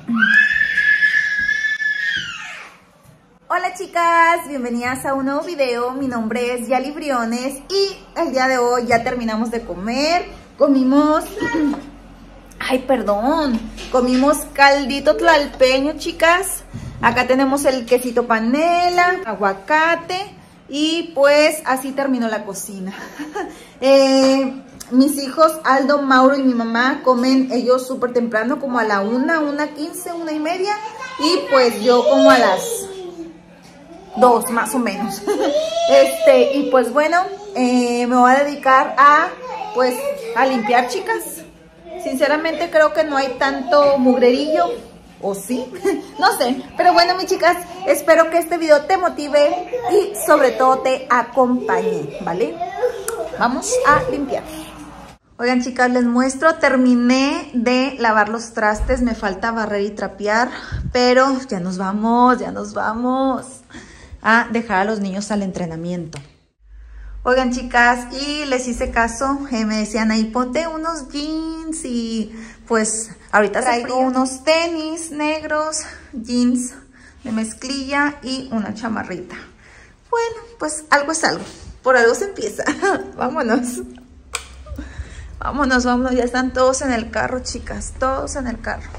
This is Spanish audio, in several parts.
Hola chicas, bienvenidas a un nuevo video. Mi nombre es Yali Briones y el día de hoy ya terminamos de comer. Comimos, comimos caldito tlalpeño, chicas. Acá tenemos el quesito panela, aguacate y pues así terminó la cocina. Mis hijos Aldo, Mauro y mi mamá comen ellos súper temprano, como a la 1:15, 1:30, y pues yo como a las 2 más o menos. Y pues bueno, me voy a dedicar a limpiar, chicas. Sinceramente creo que no hay tanto mugrerillo, ¿o sí? No sé, pero bueno, mis chicas, espero que este video te motive y sobre todo te acompañe, ¿vale? Vamos a limpiar. Oigan, chicas, les muestro, terminé de lavar los trastes, me falta barrer y trapear, pero ya nos vamos a dejar a los niños al entrenamiento. Oigan, chicas, y les hice caso, me decían ahí, ponte unos jeans, y pues ahorita traigo unos tenis negros, jeans de mezclilla y una chamarrita. Bueno, pues algo es algo, por algo se empieza. Vámonos. Vámonos, ya están todos en el carro, chicas, todos en el carro.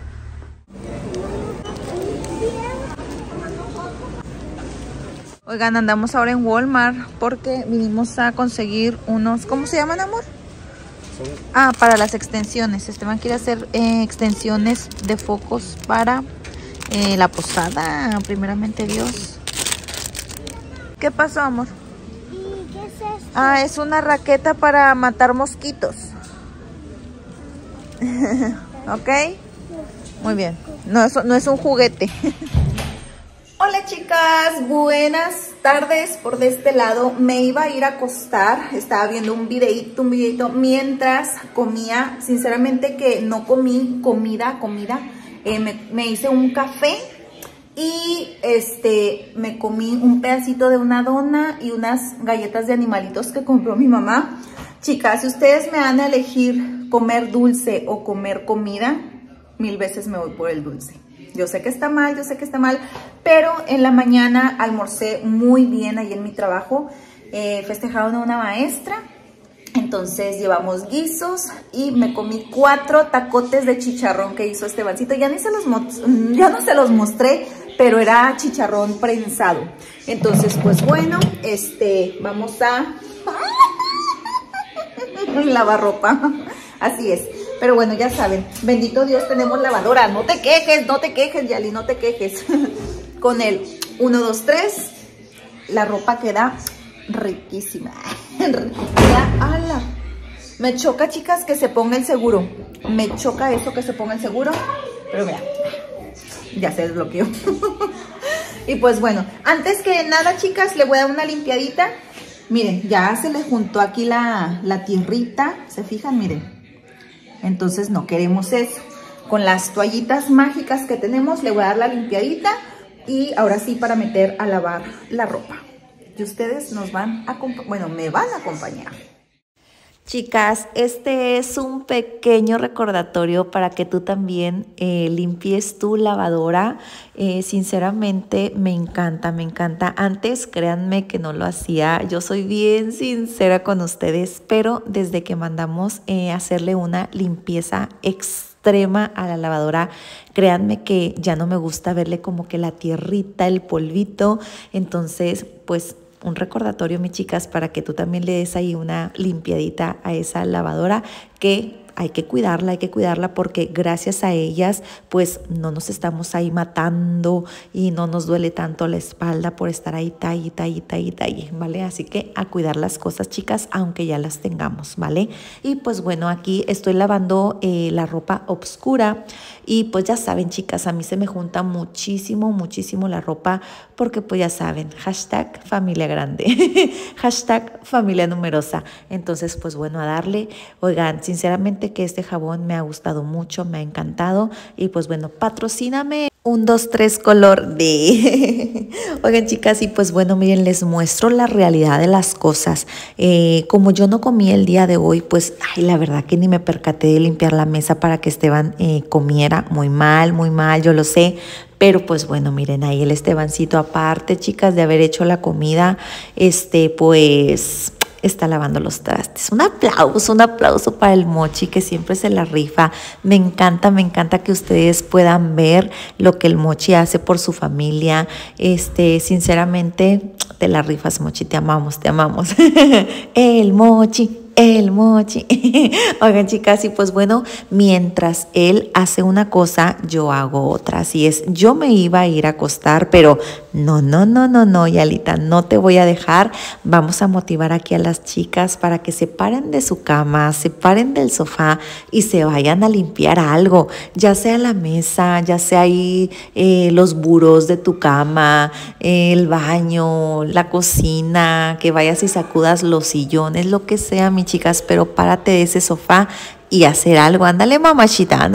Oigan, andamos ahora en Walmart porque vinimos a conseguir unos, ¿cómo se llaman, amor? Ah, para las extensiones. Esteban quiere hacer extensiones de focos para la posada, primeramente Dios. ¿Qué pasó, amor? ¿Qué es esto? Ah, es una raqueta para matar mosquitos. ¿Ok? Muy bien. No, eso no es un juguete. Hola chicas, buenas tardes por de este lado. Me iba a ir a acostar, estaba viendo un videito mientras comía. Sinceramente que no comí comida. Me hice un café y me comí un pedacito de una dona y unas galletas de animalitos que compró mi mamá. Chicas, si ustedes me dan a elegir comer dulce o comer comida, 1000 veces me voy por el dulce. Yo sé que está mal, pero en la mañana almorcé muy bien ahí en mi trabajo. Festejaron a una maestra, entonces llevamos guisos y me comí 4 tacotes de chicharrón que hizo Estebancito. Ya no se los mostré, pero era chicharrón prensado. Entonces, pues bueno, vamos a lavar ropa. Así es. Pero bueno, ya saben, bendito Dios, tenemos lavadora. No te quejes, Yali, no te quejes. Con el 1, 2, 3, la ropa queda riquísima. ¡Hala! Me choca, chicas, que se ponga el seguro. Me choca eso, que se ponga el seguro. Pero mira, ya se desbloqueó. Y pues bueno, antes que nada, chicas, le voy a dar una limpiadita. Miren, ya se le juntó aquí la tierrita. ¿Se fijan? Miren. Entonces no queremos eso. Con las toallitas mágicas que tenemos le voy a dar la limpiadita y ahora sí para meter a lavar la ropa. Y ustedes me van a acompañar. Chicas, este es un pequeño recordatorio para que tú también limpies tu lavadora. Sinceramente me encanta. Antes, créanme que no lo hacía. Yo soy bien sincera con ustedes, pero desde que mandamos hacerle una limpieza extrema a la lavadora, créanme que ya no me gusta verle como que la tierrita, el polvito. Entonces, pues un recordatorio, mis chicas, para que tú también le des ahí una limpiadita a esa lavadora, que hay que cuidarla porque gracias a ellas pues no nos estamos ahí matando y no nos duele tanto la espalda por estar ahí talle, ¿vale? Así que a cuidar las cosas, chicas, aunque ya las tengamos, ¿vale? Y pues bueno, aquí estoy lavando la ropa oscura y pues ya saben, chicas, a mí se me junta muchísimo la ropa porque pues ya saben, hashtag familia grande, hashtag familia numerosa. Entonces pues bueno, a darle. Oigan, sinceramente que este jabón me ha gustado mucho, me ha encantado y pues bueno, patrocíname 1, 2, 3 color de... Oigan, chicas, y pues bueno, miren, les muestro la realidad de las cosas. Como yo no comí el día de hoy, pues, ay, la verdad que ni me percaté de limpiar la mesa para que Esteban comiera. Muy mal, yo lo sé. Pero pues bueno, miren, ahí el Estebancito, aparte, chicas, de haber hecho la comida, pues... está lavando los trastes. Un aplauso para el Mochi, que siempre se la rifa. Me encanta que ustedes puedan ver lo que el Mochi hace por su familia. Sinceramente, te la rifas, Mochi, te amamos. El Mochi. Oigan, chicas, y pues bueno, mientras él hace una cosa, yo hago otra. Así es, yo me iba a ir a acostar, pero no, Yalita, no te voy a dejar. Vamos a motivar aquí a las chicas para que se paren de su cama, se paren del sofá y se vayan a limpiar algo, ya sea la mesa, ya sea ahí los burós de tu cama, el baño, la cocina, que vayas y sacudas los sillones, lo que sea, mi chicas, pero párate de ese sofá y hacer algo. Ándale, mamachita.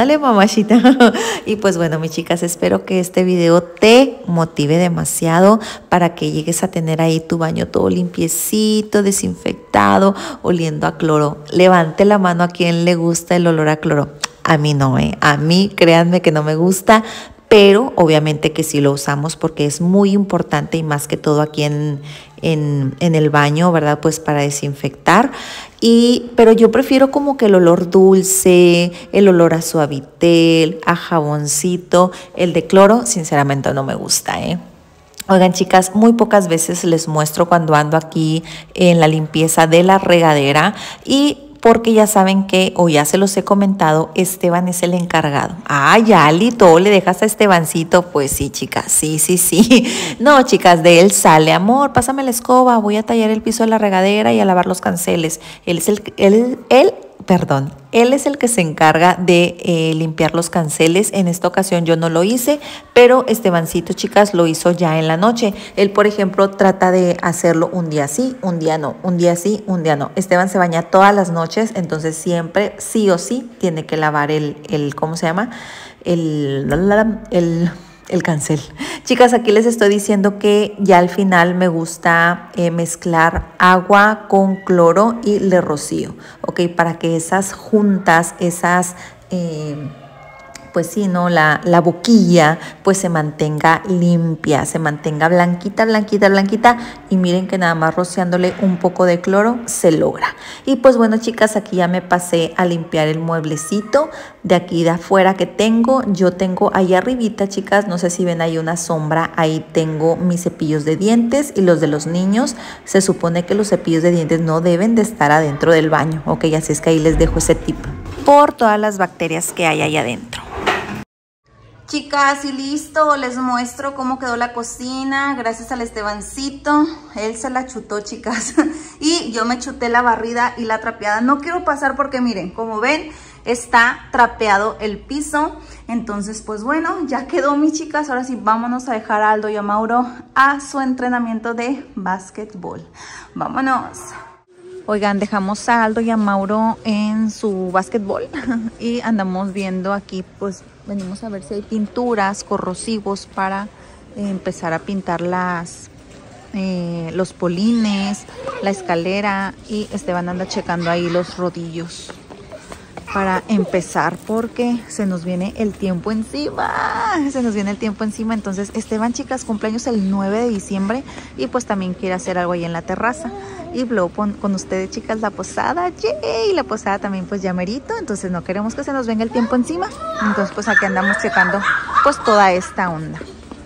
Y pues bueno, mis chicas, espero que este video te motive demasiado para que llegues a tener ahí tu baño todo limpiecito, desinfectado, oliendo a cloro. Levante la mano a quien le gusta el olor a cloro. A mí no, a mí créanme que no me gusta, pero obviamente que sí lo usamos porque es muy importante, y más que todo aquí en el baño, ¿verdad? Pues para desinfectar. Pero yo prefiero como que el olor dulce, el olor a Suavitel, a jaboncito. El de cloro, sinceramente, no me gusta, Oigan, chicas, muy pocas veces les muestro cuando ando aquí en la limpieza de la regadera, y porque ya saben que, o ya se los he comentado, Esteban es el encargado. Ay, Ali, todo le dejas a Estebancito. Pues sí, chicas, sí. No, chicas, de él sale, amor, pásame la escoba, voy a tallar el piso de la regadera y a lavar los canceles. Él es el que se encarga de limpiar los canceles. En esta ocasión yo no lo hice, pero Estebancito, chicas, lo hizo ya en la noche. Él, por ejemplo, trata de hacerlo un día sí, un día no, un día sí, un día no. Esteban se baña todas las noches, entonces siempre, sí o sí, tiene que lavar ¿cómo se llama? El cancel. Chicas, aquí les estoy diciendo que ya al final me gusta mezclar agua con cloro y le rocío, ¿ok? Para que esas juntas, pues sí, ¿no? La boquilla pues se mantenga limpia, se mantenga blanquita. Y miren que nada más rociándole un poco de cloro se logra. Y pues bueno, chicas, aquí ya me pasé a limpiar el mueblecito de aquí de afuera que tengo. Yo tengo ahí arribita, chicas, no sé si ven ahí una sombra, ahí tengo mis cepillos de dientes y los de los niños. Se supone que los cepillos de dientes no deben de estar adentro del baño, ok, así es que ahí les dejo ese tip por todas las bacterias que hay ahí adentro. Chicas, y listo, les muestro cómo quedó la cocina, gracias al Estebancito. Él se la chutó, chicas, y yo me chuté la barrida y la trapeada. No quiero pasar porque miren, como ven, está trapeado el piso. Entonces, pues bueno, ya quedó, mis chicas. Ahora sí, vámonos a dejar a Aldo y a Mauro a su entrenamiento de básquetbol. Vámonos. Oigan, dejamos a Aldo y a Mauro en su básquetbol y andamos viendo aquí, pues venimos a ver si hay pinturas, corrosivos para empezar a pintar los polines, la escalera, y Esteban anda checando ahí los rodillos para empezar porque se nos viene el tiempo encima. Entonces Esteban, chicas, cumpleaños el 9 de diciembre y pues también quiere hacer algo ahí en la terraza. Y luego con ustedes, chicas, la posada, ¡yay! La posada también pues ya merito, entonces no queremos que se nos venga el tiempo encima. Entonces pues aquí andamos checando pues toda esta onda.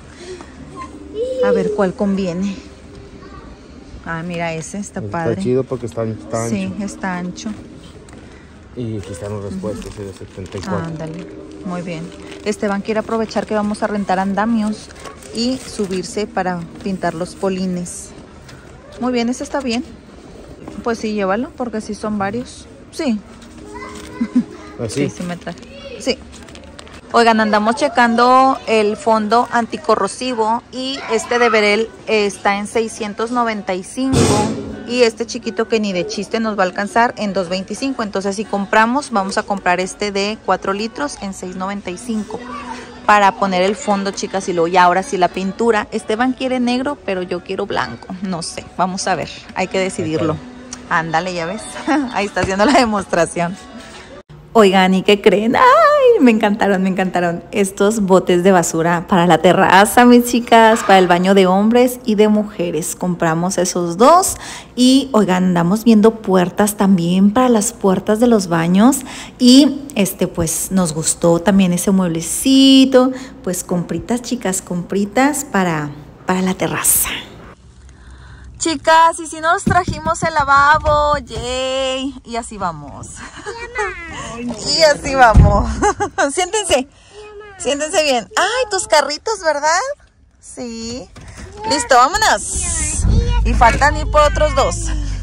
A ver cuál conviene. Ah, mira, ese está padre. Está chido porque está ancho. Sí, está ancho. Y aquí están los respuestos, de 74. Ándale, muy bien. Esteban quiere aprovechar que vamos a rentar andamios y subirse para pintar los polines. Muy bien, ese está bien. Pues sí, llévalo, porque sí son varios. Sí. ¿Así? Sí, me trae. Sí. Oigan, andamos checando el fondo anticorrosivo y este de Verel está en 695 y este chiquito que ni de chiste nos va a alcanzar en 225. Entonces si compramos, vamos a comprar este de 4 litros en 695. para poner el fondo, chicas, y luego ya ahora sí la pintura. Esteban quiere negro, pero yo quiero blanco. No sé, vamos a ver, hay que decidirlo. Ándale, ya ves, ahí está haciendo la demostración. Oigan, ¿y qué creen? ¡Ay! Me encantaron estos botes de basura para la terraza, mis chicas, para el baño de hombres y de mujeres. Compramos esos dos y, oigan, andamos viendo puertas también para las puertas de los baños y, pues, nos gustó también ese mueblecito. Pues, compritas, chicas, compritas para la terraza. Chicas, y si nos trajimos el lavabo, yay, y así vamos. Y así vamos. Siéntense, siéntense bien. Ay, tus carritos, ¿verdad? Sí. Listo, vámonos. Y faltan ir por otros dos.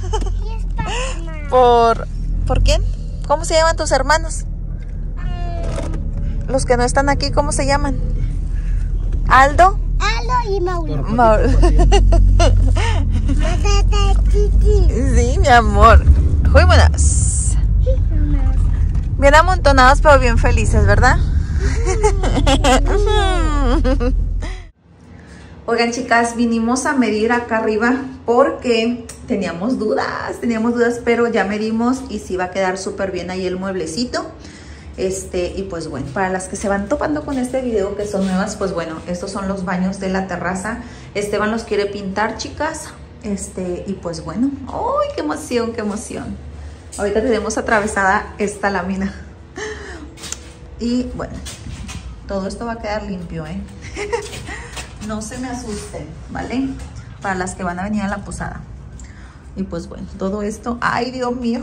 ¿Por quién? ¿Cómo se llaman tus hermanos? Los que no están aquí, ¿cómo se llaman? ¿Aldo? Aldo y Mauro. Sí, mi amor. Vámonos. Bien amontonados, pero bien felices, ¿verdad? Oigan, chicas, vinimos a medir acá arriba porque teníamos dudas, pero ya medimos y sí va a quedar súper bien ahí el mueblecito. Y pues bueno, para las que se van topando con este video que son nuevas, pues bueno, estos son los baños de la terraza. Esteban los quiere pintar, chicas. Y pues bueno, ¡ay, qué emoción, qué emoción! Ahorita tenemos atravesada esta lámina. Y bueno, todo esto va a quedar limpio, ¿eh? No se me asusten, ¿vale? Para las que van a venir a la posada. Y pues bueno, todo esto, ¡ay, Dios mío!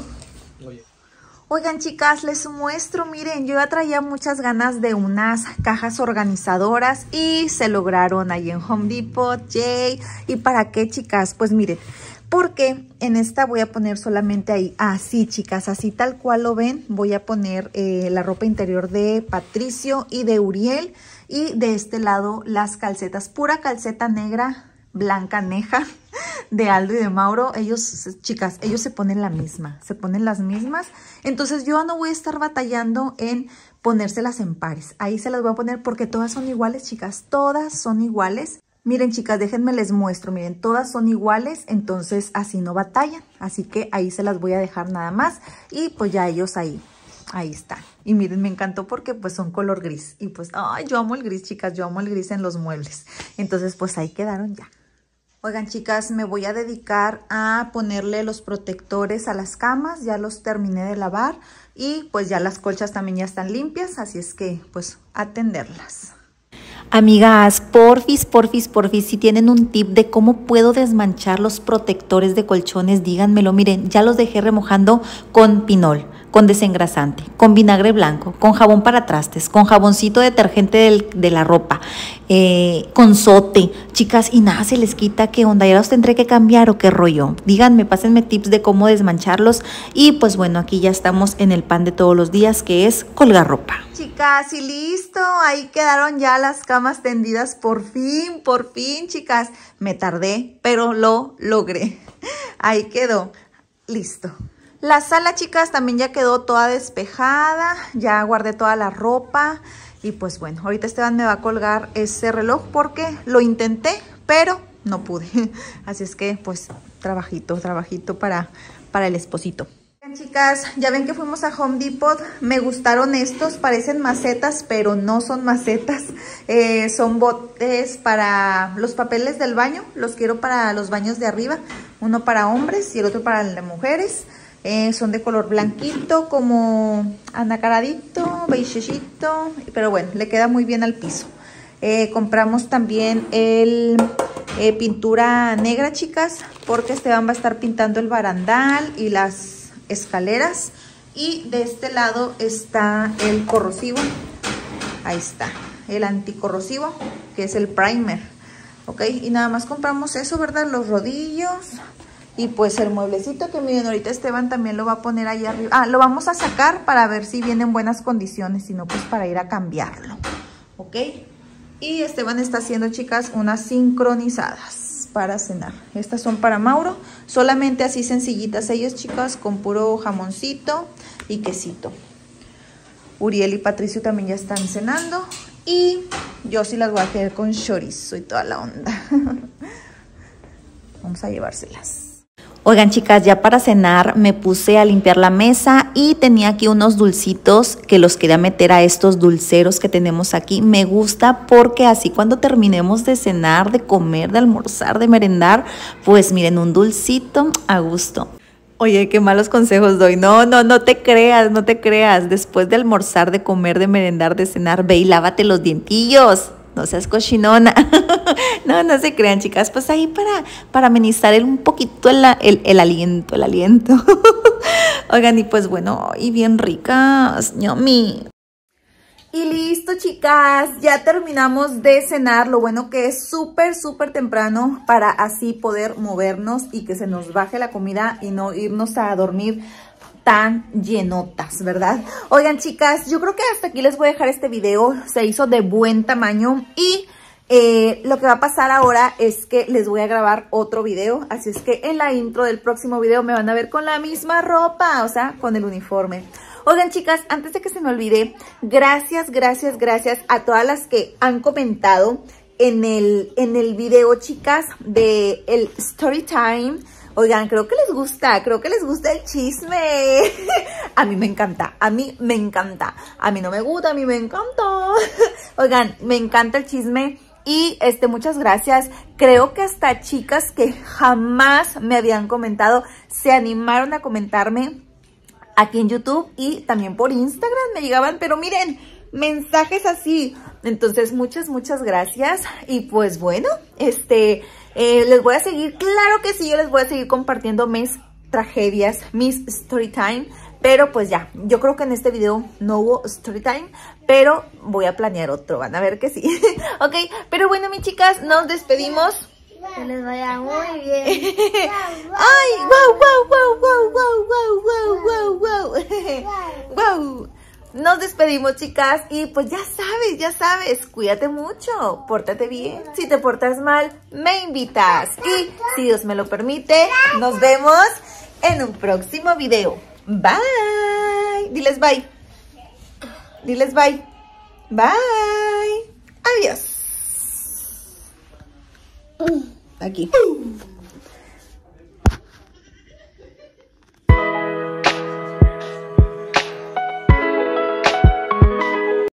Oigan, chicas, les muestro, miren, yo ya traía muchas ganas de unas cajas organizadoras y se lograron ahí en Home Depot, yay. ¿Y para qué, chicas? Pues miren, porque en esta voy a poner solamente ahí, así, chicas, así tal cual lo ven, voy a poner la ropa interior de Patricio y de Uriel, y de este lado las calcetas, pura calceta negra, blanca neja, de Aldo y de Mauro. Ellos, chicas, ellos se ponen las mismas, entonces yo no voy a estar batallando en ponérselas en pares. Ahí se las voy a poner porque todas son iguales, chicas, todas son iguales. Miren, chicas, déjenme les muestro, miren, todas son iguales, entonces así no batallan, así que ahí se las voy a dejar nada más y pues ya ellos ahí están. Y miren, me encantó porque pues son color gris y pues, ay, yo amo el gris, chicas, yo amo el gris en los muebles, entonces pues ahí quedaron ya. Oigan, chicas, me voy a dedicar a ponerle los protectores a las camas. Ya los terminé de lavar y pues ya las colchas también ya están limpias. Así es que pues atenderlas. Amigas, porfis, si tienen un tip de cómo puedo desmanchar los protectores de colchones, díganmelo. Miren, ya los dejé remojando con pinol, con desengrasante, con vinagre blanco, con jabón para trastes, con jaboncito detergente de la ropa, con sote, chicas, y nada se les quita. ¿Qué onda? ¿Ya los tendré que cambiar o qué rollo? Díganme, pásenme tips de cómo desmancharlos. Y pues bueno, aquí ya estamos en el pan de todos los días, que es colgar ropa. Chicas, y listo, ahí quedaron ya las camas tendidas, por fin, chicas. Me tardé, pero lo logré. Ahí quedó, listo. La sala, chicas, también ya quedó toda despejada, ya guardé toda la ropa y pues bueno, ahorita Esteban me va a colgar ese reloj porque lo intenté, pero no pude. Así es que pues trabajito para el esposito. Bien, chicas, ya ven que fuimos a Home Depot, me gustaron estos, parecen macetas, pero no son macetas, son botes para los papeles del baño, los quiero para los baños de arriba, uno para hombres y el otro para las mujeres. Son de color blanquito, como anacaradito, beigecito, pero bueno, le queda muy bien al piso. Compramos también pintura negra, chicas, porque Esteban va a estar pintando el barandal y las escaleras. Y de este lado está el corrosivo, ahí está, el anticorrosivo, que es el primer, ok. Y nada más compramos eso, ¿verdad? Los rodillos. Y pues el mueblecito que miren, ahorita Esteban también lo va a poner ahí arriba. Ah, lo vamos a sacar para ver si viene en buenas condiciones, si no pues para ir a cambiarlo, ¿ok? Y Esteban está haciendo, chicas, unas sincronizadas para cenar. Estas son para Mauro, solamente así sencillitas ellos, chicas, con puro jamoncito y quesito. Uriel y Patricio también ya están cenando Y yo sí las voy a querer con chorizo y toda la onda. Vamos a llevárselas. Oigan, chicas, ya para cenar me puse a limpiar la mesa y tenía aquí unos dulcitos que los quería meter a estos dulceros que tenemos aquí. Me gusta porque así cuando terminemos de cenar, de comer, de almorzar, de merendar, pues miren, un dulcito a gusto. Oye, qué malos consejos doy. No te creas, no te creas. Después de almorzar, de comer, de merendar, de cenar, ve y lávate los dientillos. No seas cochinona. No se crean, chicas. Pues ahí para amenizar un poquito el aliento, el aliento. Oigan, y pues bueno, y bien ricas, ñomi. Y listo, chicas, ya terminamos de cenar. Lo bueno que es súper temprano para así poder movernos y que se nos baje la comida y no irnos a dormir tan llenotas, ¿verdad? Oigan, chicas, yo creo que hasta aquí les voy a dejar este video. Se hizo de buen tamaño y lo que va a pasar ahora es que les voy a grabar otro video. Así es que en la intro del próximo video me van a ver con la misma ropa, o sea, con el uniforme. Oigan, chicas, antes de que se me olvide, gracias a todas las que han comentado en el video, chicas, de el story time. Oigan, creo que les gusta el chisme. A mí me encanta, a mí no me gusta, a mí me encanta. Oigan, me encanta el chisme y muchas gracias. Creo que hasta chicas que jamás me habían comentado se animaron a comentarme aquí en YouTube y también por Instagram me llegaban, pero miren, mensajes así. Entonces, muchas gracias. Y pues bueno, les voy a seguir, claro que sí, yo les voy a seguir compartiendo mis tragedias, mis story time, pero pues ya, yo creo que en este video no hubo story time, pero voy a planear otro, van a ver que sí. Ok, pero bueno, mis chicas, nos despedimos. Que les vaya muy bien. ¡Ay! ¡Wow! Nos despedimos, chicas, y pues ya sabes, cuídate mucho, pórtate bien. Si te portas mal, me invitas. Y si Dios me lo permite, nos vemos en un próximo video. Bye. Diles bye. Diles bye. Bye. Adiós. Aquí.